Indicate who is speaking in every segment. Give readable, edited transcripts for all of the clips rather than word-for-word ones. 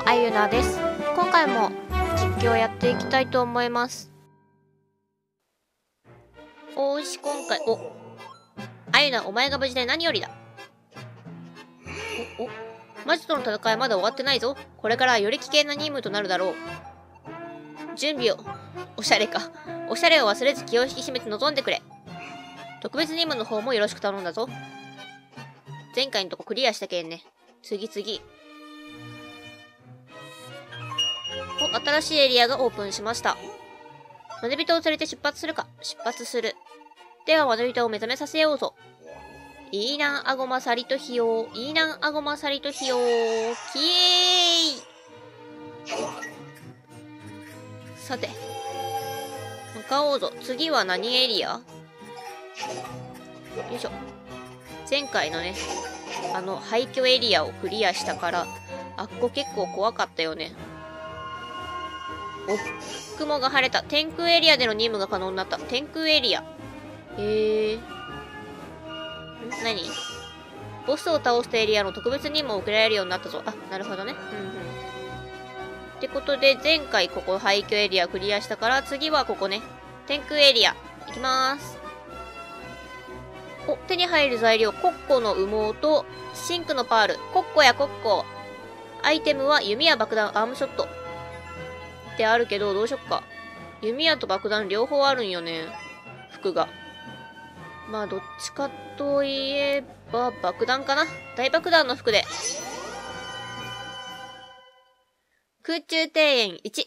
Speaker 1: あゆなです。今回も実況やっていきたいと思います。おあゆな、お前が無事で何よりだ。魔女との戦いまだ終わってないぞ。これからより危険な任務となるだろう。準備を。おしゃれを忘れず気を引き締めて臨んでくれ。特別任務の方もよろしく頼んだぞ。前回のとこクリアしたけんね。次。新しいエリアがオープンしました。まねびとを連れて出発するか。出発する。ではまねびとを目覚めさせようぞ。いいなあごまさりとひよー。キエーイ。さて。向かおうぞ。次は何エリア？よいしょ。前回のね、廃墟エリアをクリアしたから、あっこ結構怖かったよね。雲が晴れた。天空エリアでの任務が可能になった。天空エリア。何？ボスを倒したエリアの特別任務を受けられるようになったぞ。あ、なるほどね。ってことで、前回ここ廃墟エリアクリアしたから、次はここね。天空エリア。いきまーす。手に入る材料。コッコの羽毛と、シンクのパール。コッコ。アイテムは弓や爆弾、アームショット。ってあるけど、どうしよっか。弓矢と爆弾両方あるんよね。服が。まあ、どっちかといえば、爆弾かな。大爆弾の服で。空中庭園1。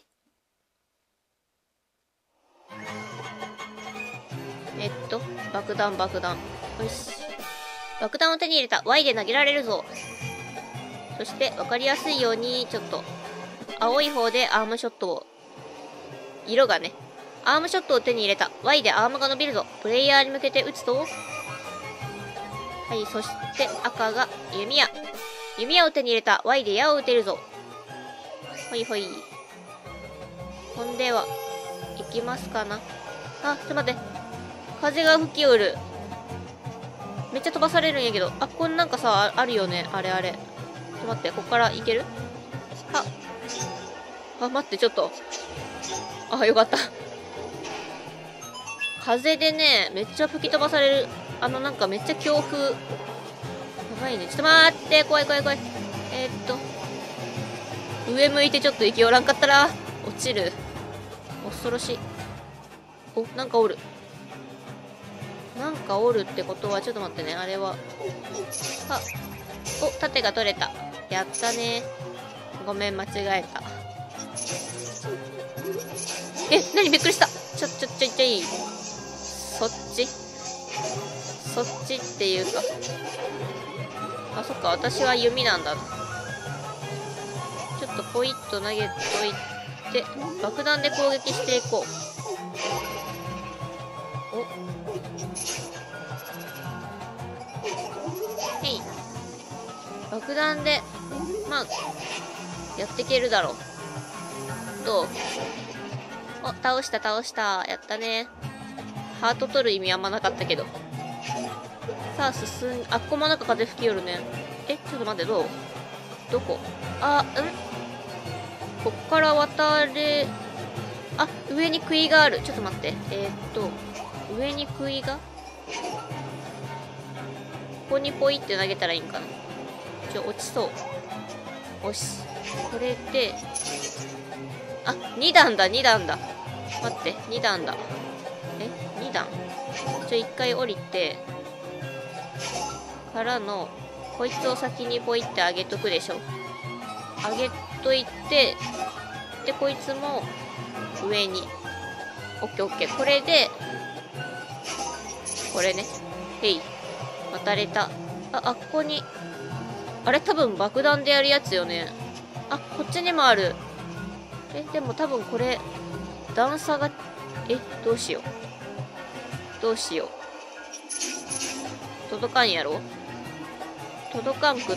Speaker 1: 爆弾。よし。爆弾を手に入れた。Y で投げられるぞ。そして、わかりやすいように、ちょっと、青い方でアームショットを。色がね。アームショットを手に入れた。Y でアームが伸びるぞ。プレイヤーに向けて撃つと。はい、そして赤が弓矢。弓矢を手に入れた。Y で矢を撃てるぞ。ほい。ほんでは、行きますかな。あ、ちょっと待って。風が吹きおる。めっちゃ飛ばされるんやけど。あ、こんなんかさ、あるよね。あれ。ちょっと待って、ここから行ける？待って、ちょっと。あ、よかった。風でね、めっちゃ吹き飛ばされる。なんかめっちゃ強風。やばいね。ちょっと待って、怖い。上向いてちょっと勢いおらんかったら、落ちる。恐ろしい。なんかおるってことは、ちょっと待ってね、あれは。盾が取れた。やったね。ごめん、間違えた。何びっくりした。ちょい。そっちっていうか。あ、そっか、私は弓なんだな。ちょっとポイッと投げといて、爆弾で攻撃していこう。爆弾で、まあ、やっていけるだろう。どう？倒した。やったね。ハート取る意味あんまなかったけど。さあ、あっこもなんか風吹きよるね。ちょっと待って、どこ？こっから渡れ、上に杭がある。ちょっと待って。上に杭が？ここにポイって投げたらいいんかな。落ちそう。よし。これで、2段だ。待って、2段だ。2段？一回降りて、からの、こいつを先にポイって上げとくでしょ。上げといて、で、こいつも、上に。オッケー。これで、これね。渡れた。あっこに、あれ多分爆弾でやるやつよね。こっちにもある。でも多分これ、段差が、どうしよう。届かんやろ？届かんくって、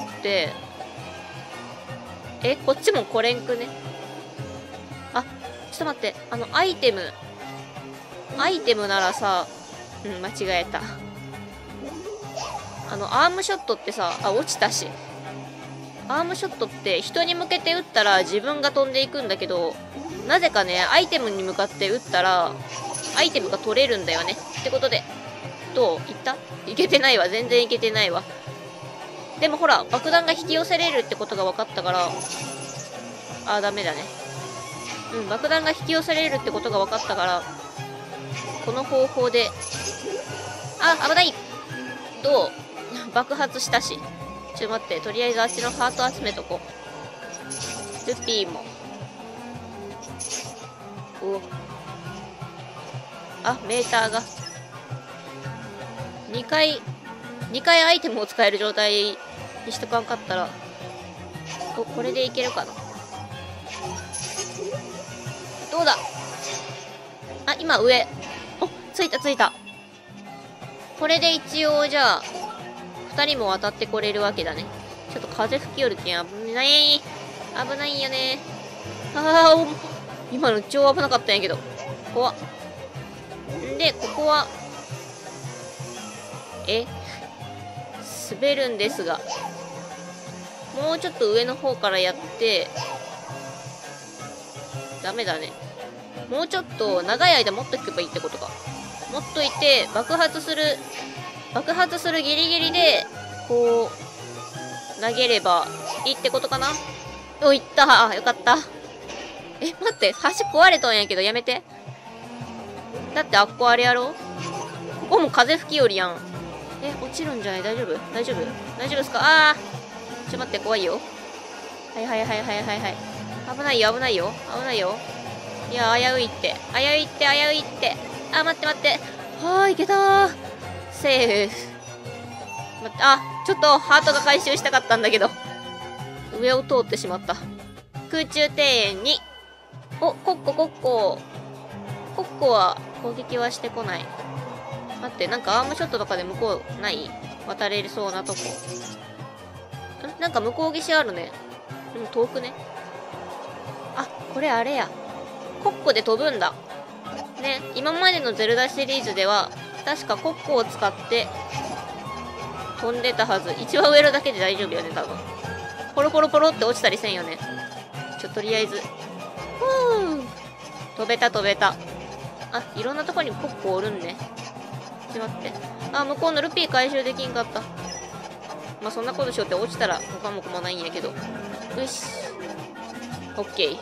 Speaker 1: こっちも来れんくね。ちょっと待って、アイテムならさ、間違えた。アームショットってさ、落ちたし。 アームショットって人に向けて撃ったら自分が飛んでいくんだけど、なぜかね、アイテムに向かって撃ったら、アイテムが取れるんだよね。ってことで、どういった？いけてないわ。全然いけてないわ。でもほら、爆弾が引き寄せれるってことが分かったから、あー、ダメだね。うん、爆弾が引き寄せれるってことが分かったから、この方法で、あ、危ない！どう？爆発したし。ちょっと待って、とりあえずあっちのハート集めとこう。ルピーも。お。あ、メーターが。2回アイテムを使える状態にしとかんかったら。お、これでいけるかな。どうだ？あ、今上。お、ついたついた。これで一応じゃあ、2人も渡ってこれるわけだね。ちょっと風吹きよるけん危ない。危ないよね。ああ、今の超危なかったんやけど。怖っ。んで、ここは、滑るんですが。もうちょっと上の方からやって、ダメだね。もうちょっと長い間持っとけばいいってことか。持っといて、爆発するギリギリで、こう、投げればいいってことかな？お、いったー。よかった。待って、橋壊れとんやけど、やめて。だってあっこあれやろ？ここも風吹きよりやん。落ちるんじゃない？大丈夫？大丈夫？大丈夫ですか？あー。ちょ、待って、怖いよ。はい。危ないよ。いや、危ういって。あ、待って。はーい、いけたー。セーフ。待って、あ、ちょっとハートが回収したかったんだけど。上を通ってしまった。空中庭園に。お、コッコは攻撃はしてこない。待って、なんかアームショットとかで向こうない渡れるそうなとこ。なんか向こう岸あるね。でも遠くね。あ、これあれや。コッコで飛ぶんだ。ね、今までのゼルダシリーズでは、確かコッコを使って飛んでたはず。一番上のだけで大丈夫よね、多分。ポロって落ちたりせんよね。とりあえず。飛べた。あ、いろんなとこにコッコおるんね。ちょっと待って。あ、向こうのルピー回収できんかった。まあ、そんなことしようって落ちたら他もこもないんやけど。よし。オッケー。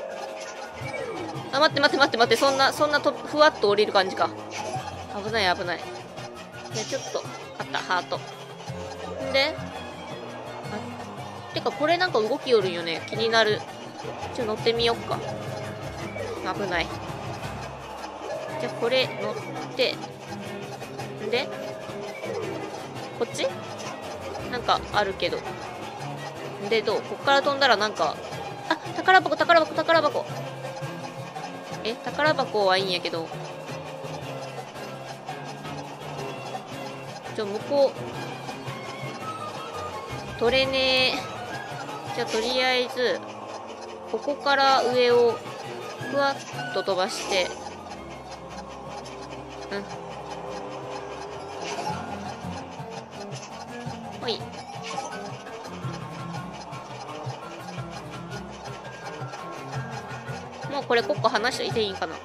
Speaker 1: あ、待って。そんなふわっと降りる感じか。危ない。じゃあちょっと、あった、ハート。んで、てかこれなんか動きよるんよね。気になる。乗ってみよっか。危ない。じゃあこれ乗って、んで、こっちなんかあるけど。で、どう？こっから飛んだらなんか、あ、宝箱。宝箱はいいんやけど。向こう、取れねえ。じゃあとりあえず、ここから上を、ふわっと飛ばして、ほい。もうこれコッコ話しといていいんかな？ち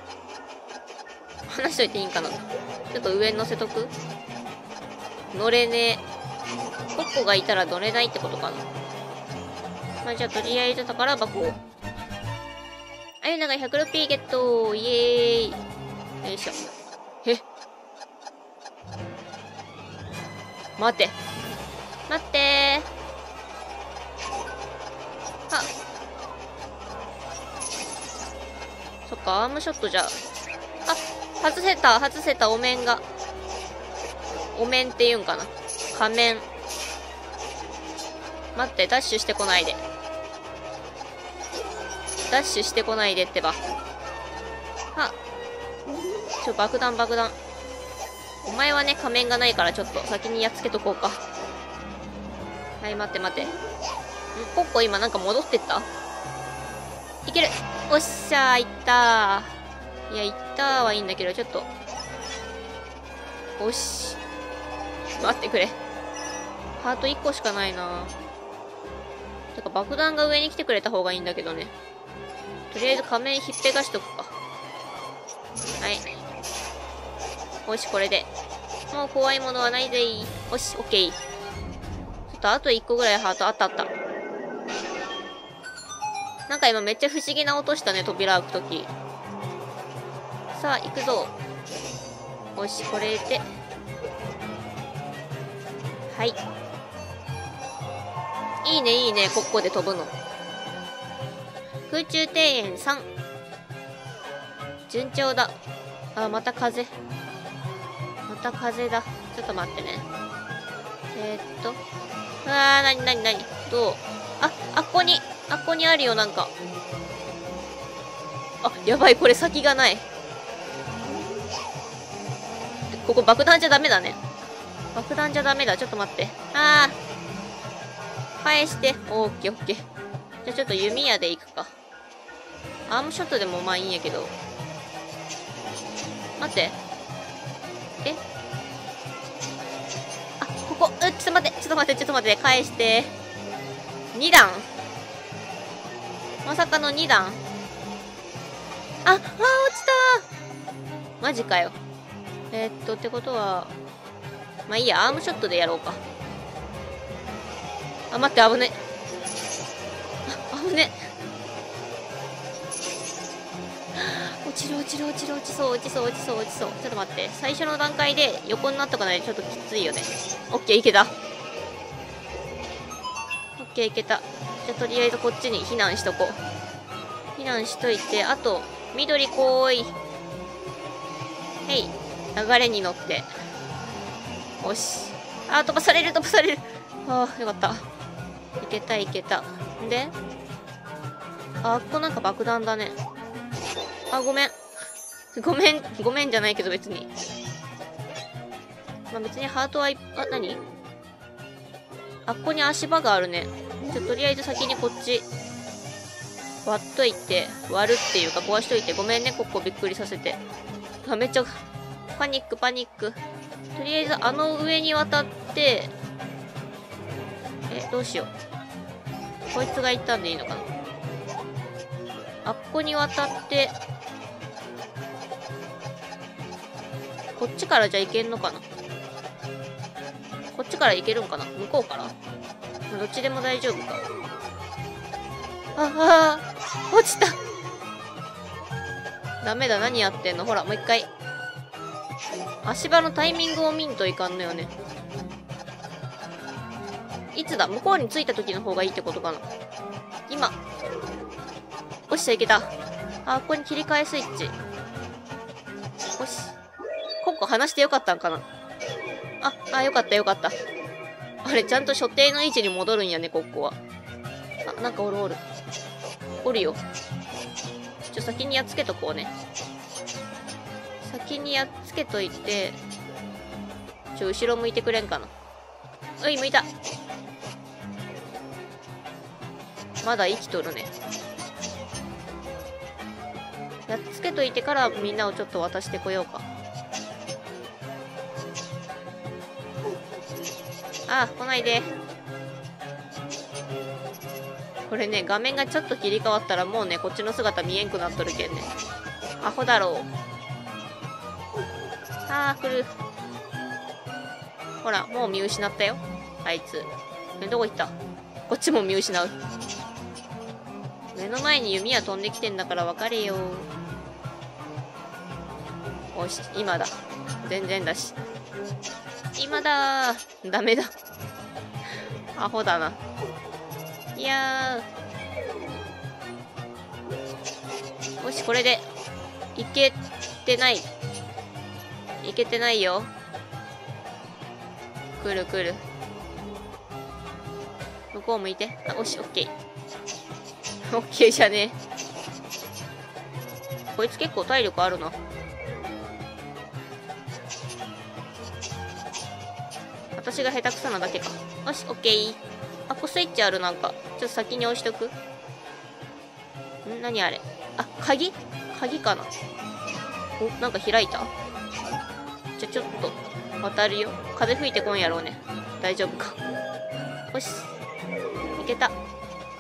Speaker 1: ょっと上に乗せとく？乗れねえ。コッコがいたら乗れないってことかな。まあ、じゃあとりあえず宝箱を。あゆなが100ルピーゲット。イエーイ。よいしょ。待ってー。そっか、アームショットじゃ。あ、外せた、お面が。お面って言うんかな。仮面。待って、ダッシュしてこないでってば。爆弾。お前はね、仮面がないからちょっと先にやっつけとこうか。はい、待って。コッコ今なんか戻ってった？いける！おっしゃー、いったー。いや、いったーはいいんだけど、ちょっと。おし。待ってくれ。ハート1個しかないな。 てか爆弾が上に来てくれた方がいいんだけどね。とりあえず仮面ひっぺがしとくか。はい。よし、これで。もう怖いものはないぜい。よし、オッケー。ちょっとあと1個ぐらいハートあったあった。なんか今めっちゃ不思議な音したね、扉開くとき。さあ、行くぞ。よし、これで。はい。いいね、いいね、ここで飛ぶの。空中庭園3。順調だ。あ、また風。また風だ。ちょっと待ってね。なにどう？あっこにあるよ、なんか。あ、やばい、これ先がない。ここ爆弾じゃダメだね。爆弾じゃダメだ。ちょっと待って。返して。オッケーオッケー。じゃあちょっと弓矢で行くか。アームショットでもまあいいんやけど。待って。ここ。ちょっと待って。返して。2段まさかの2段落ちたマジかよ。ってことは、まあいいや、アームショットでやろうか。待って、危ね。危ね。落ちそう。ちょっと待って。最初の段階で横になっとかないとちょっときついよね。オッケー、いけた。じゃあとりあえずこっちに避難しとこう。避難しといて、あと、緑こーい。へい。流れに乗って。よし。飛ばされる。よかった。いけた。で、ここなんか爆弾だね。ごめんじゃないけど別に。まあ別にハートは何？ここに足場があるね。とりあえず先にこっち、割っといて、割るっていうか壊しといて、ごめんね、ここびっくりさせて。めっちゃ、パニック。とりあえず上に渡って、どうしよう。こいつが行ったんでいいのかな。ここに渡って、こっちからじゃいけんのかな。こっちから行けるんかな。向こうから、どっちでも大丈夫か。落ちた。ダメだ、何やってんの。ほら、もう一回。足場のタイミングを見んといかんのよね。いつだ、向こうに着いた時の方がいいってことかな。今。よし、いけた。ここに切り替えスイッチ。よし。コッコ離してよかったんかな。よかった。あれ、ちゃんと所定の位置に戻るんやね、コッコは。なんかおる。おるよ。先にやっつけとこうね。先にやっつけといて、後ろ向いてくれんかな。向いた。まだ生きとるね。やっつけといてからみんなをちょっと渡してこようか。来ないで。これね、画面がちょっと切り替わったらもうね、こっちの姿見えんくなっとるけんね。アホだろう。来る。ほら、もう見失ったよ。あいつ。どこ行った？こっちも見失う。目の前に弓矢飛んできてんだから分かれよ。よし、今だ。全然だし。今だー。ダメだ。アホだな。いやー。よし、これで。いけてないよ。来る。向こう向いて。よし、オッケー。オッケーじゃねえ。こいつ結構体力あるな。私が下手くそなだけか。よし、オッケー。ここスイッチある、なんか。ちょっと先に押しとく。何あれ。鍵かな。なんか開いた？ちょっと、渡るよ。風吹いてこんやろうね。大丈夫か。よし。いけた。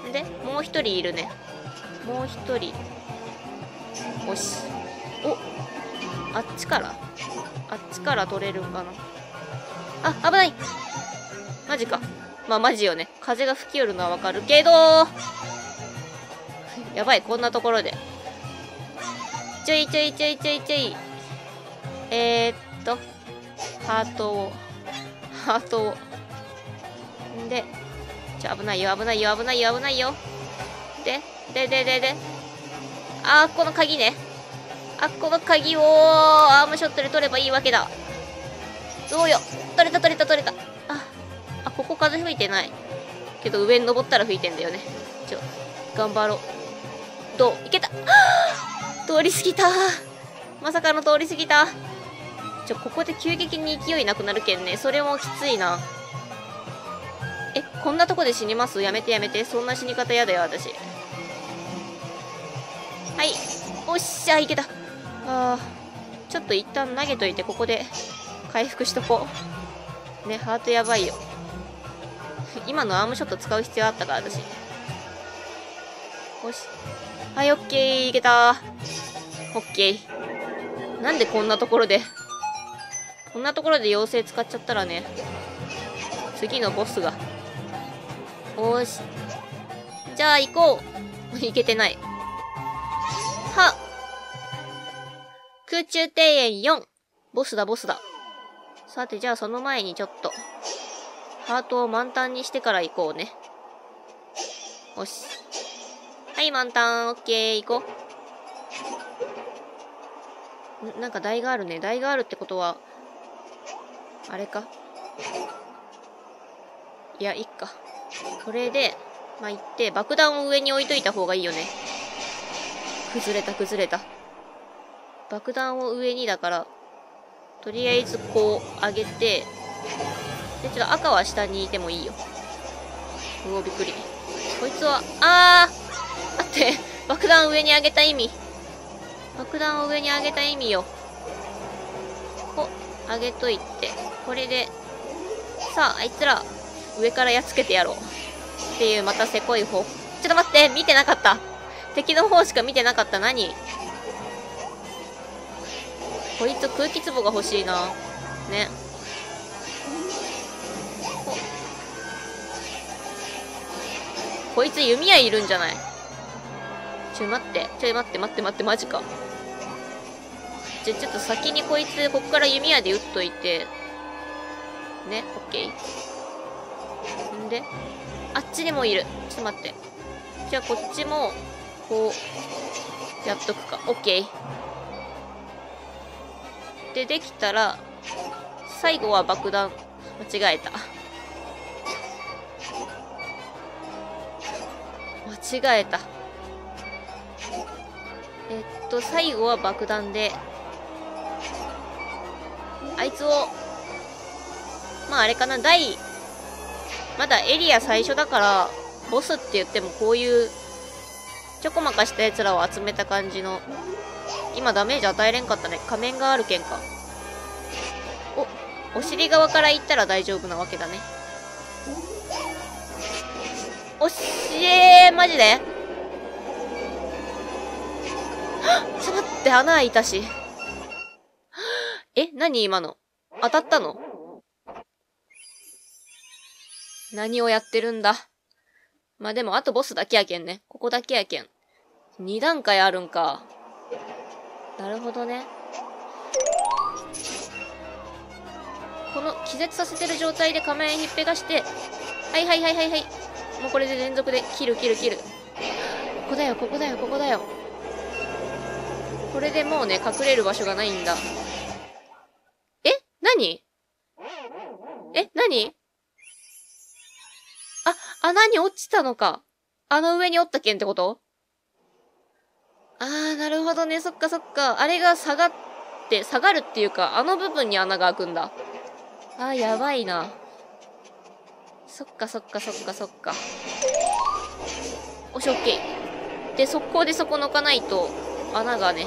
Speaker 1: で、もう一人いるね。もう一人。よし。お、あっちから取れるんかな。あ、危ない。マジか。まあマジよね。風が吹き寄るのはわかるけど、やばい、こんなところで。ちょい。ハートを。んで、危ないよ。で。この鍵ね。この鍵をアームショットで取ればいいわけだ。どうよ。取れた。ここ風吹いてない。けど上に登ったら吹いてんだよね。頑張ろう。どういけた。通り過ぎた。まさかの通り過ぎた。ここで急激に勢いなくなるけんね。それもきついな。こんなとこで死にます？やめて。そんな死に方やだよ、私。はい。おっしゃ、いけた。ちょっと一旦投げといて、ここで回復しとこう。ね、ハートやばいよ。今のアームショット使う必要あったから、私。よし。はい、オッケー。いけた。オッケー。なんでこんなところで妖精使っちゃったらね、次のボスが。おーし。じゃあ行こう。いけてない。はっ。空中庭園4。ボスだ。さて、じゃあその前にちょっと、ハートを満タンにしてから行こうね。よし。はい、満タン。オッケー、行こう。なんか台があるね。台があるってことは、あれか。いや、いっか。これで、行って、爆弾を上に置いといた方がいいよね。崩れた。爆弾を上にだから、とりあえずこう上げて、で、ちょっと赤は下にいてもいいよ。うお、びっくり。こいつは、待って、爆弾を上に上げた意味よ。上げといて、これで、さあ、あいつら、上からやっつけてやろう。っていう、またせこい方。ちょっと待って、見てなかった。敵の方しか見てなかった。何？こいつ空気壺が欲しいな。ね。こいつ弓矢いるんじゃない？待って、マジか。ちょっと先にこいつ、こっから弓矢で撃っといて。ね、オッケー。んで、あっちにもいる。ちょっと待って。じゃあこっちも、こう、やっとくか。オッケー。で、できたら、最後は爆弾。間違えた。最後は爆弾で、あいつを、まああれかな、まだエリア最初だから、ボスって言ってもこういう、ちょこまかした奴らを集めた感じの、今ダメージ与えれんかったね。仮面があるけんか。お尻側から行ったら大丈夫なわけだね。おっしー、マジで？ちょっと待って、穴開いたし。何今の？当たったの？何をやってるんだ。まあ、でも、あとボスだけやけんね。ここだけやけん。2段階あるんか。なるほどね。この気絶させてる状態で仮面ひっぺがして、はい。もうこれで連続で切る。ここだよ。これでもうね、隠れる場所がないんだ。何？穴に落ちたのか。あの上におったけんってこと？なるほどね。そっか。あれが下がるっていうか、あの部分に穴が開くんだ。やばいな。そっか。おし、オッケー。で、速攻でそこ抜かないと、穴が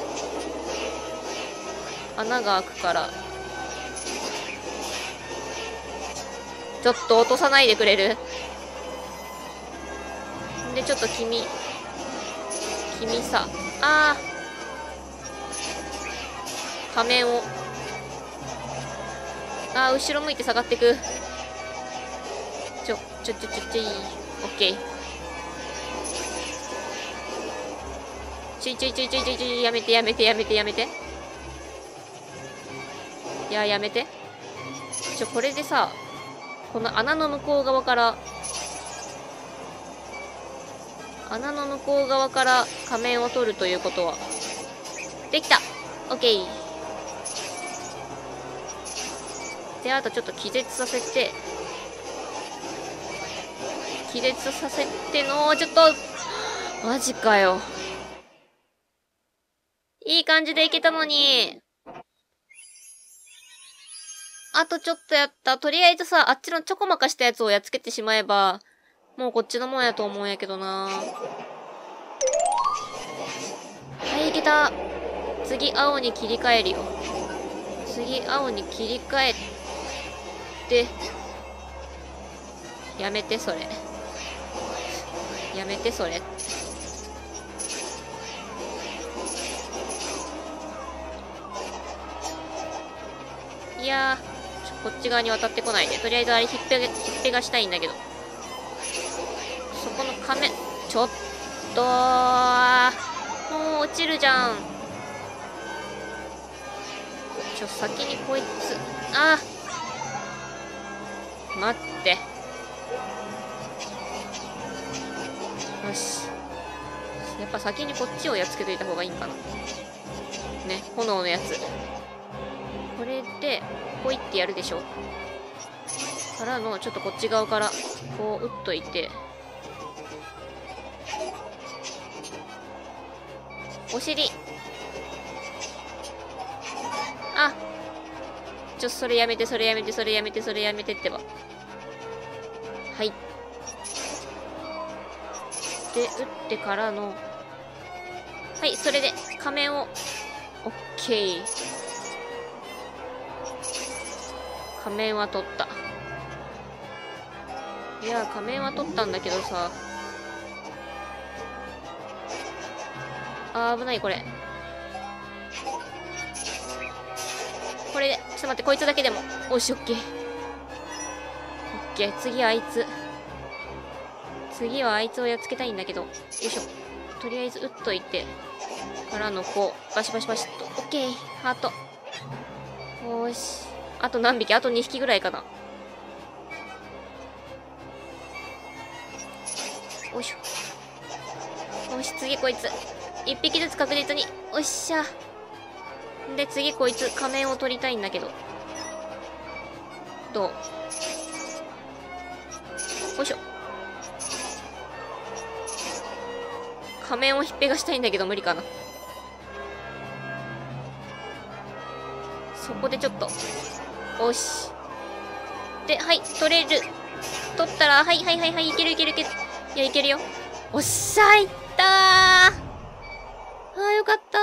Speaker 1: 開くから。ちょっと落とさないでくれる？ で、ちょっと君さ、仮面を。後ろ向いて下がってく。オッケー。やめて。いや、やめて。これでさ、この穴の向こう側から仮面を取るということは、できた。オッケー。で、あとちょっと気絶させての、ちょっと、マジかよ。いい感じでいけたのに。あとちょっとやった。とりあえずさ、あっちのちょこまかしたやつをやっつけてしまえば、もうこっちのもんやと思うんやけどな。はい、いけた。次、青に切り替えるよ。やめて、それ。いやー、こっち側に渡ってこないで。とりあえずあれひっぺがしたいんだけど。そこの仮面、ちょっともう落ちるじゃん。先にこいつ、待って。よし。やっぱ先にこっちをやっつけといた方がいいんかな。ね、炎のやつ。これで、こういってやるでしょ。からの、ちょっとこっち側から、こう、打っといて。お尻。それやめてってば。はい。で、打ってからの、はい、それで、仮面を、オッケー。仮面は取った。いや、仮面は取ったんだけどさ。危ない、これ。これで、ちょっと待って、こいつだけでも。おし、オッケー。オッケー、次はあいつをやっつけたいんだけど。よいしょ。とりあえず、打っといて。からの、こう、バシバシっと。オッケー、ハート。よーし。あと何匹？あと2匹ぐらいかな。おいしょ。よし、次こいつ。1匹ずつ確実に。おっしゃ。で、次こいつ、仮面を取りたいんだけど。どう？よいしょ。仮面をひっぺがしたいんだけど無理かな。そこでちょっと。おし。で、はい、取れる。取ったら、はい、いける。いや、いけるよ。おっしゃ、いったー。よかった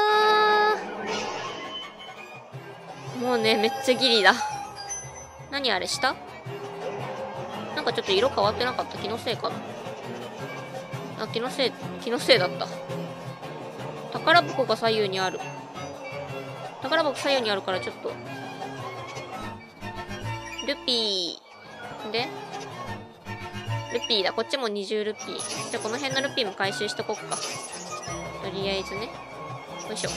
Speaker 1: ー。もうね、めっちゃギリだ。何あれ、下？なんかちょっと色変わってなかった？気のせいかな。気のせいだった。宝箱が左右にある。宝箱左右にあるからちょっと。ルピー。でルピーだ。こっちも20ルピー。じゃあこの辺のルピーも回収しとこっか。とりあえずね。よいしょ。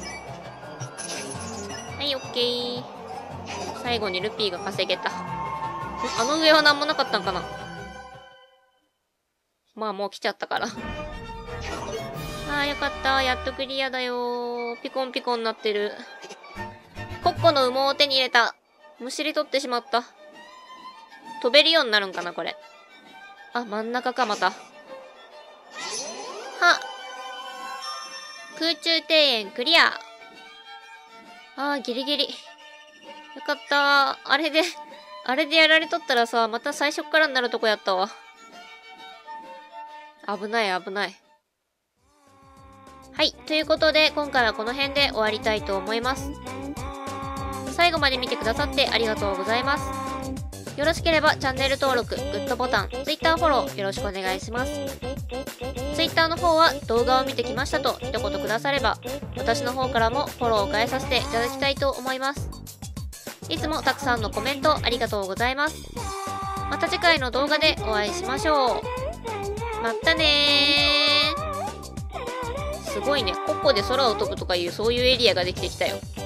Speaker 1: はい、オッケー。最後にルピーが稼げた。あの上は何もなかったんかな。まあもう来ちゃったから。よかった。やっとクリアだよ。ピコンピコンなってる。コッコの羽毛を手に入れた。むしり取ってしまった。飛べるようになるんかな、これ。真ん中か、また。空中庭園クリア。ギリギリ。よかった。あれでやられとったらさ、また最初からになるとこやったわ。危ない。はい。ということで、今回はこの辺で終わりたいと思います。最後まで見てくださってありがとうございます。 よろしければチャンネル登録、グッドボタン、Twitter フォローよろしくお願いします。Twitter の方は動画を見てきましたと一言くだされば、私の方からもフォローを返させていただきたいと思います。いつもたくさんのコメントありがとうございます。また次回の動画でお会いしましょう。またねー。すごいね。コッコで空を飛ぶとかいうそういうエリアができてきたよ。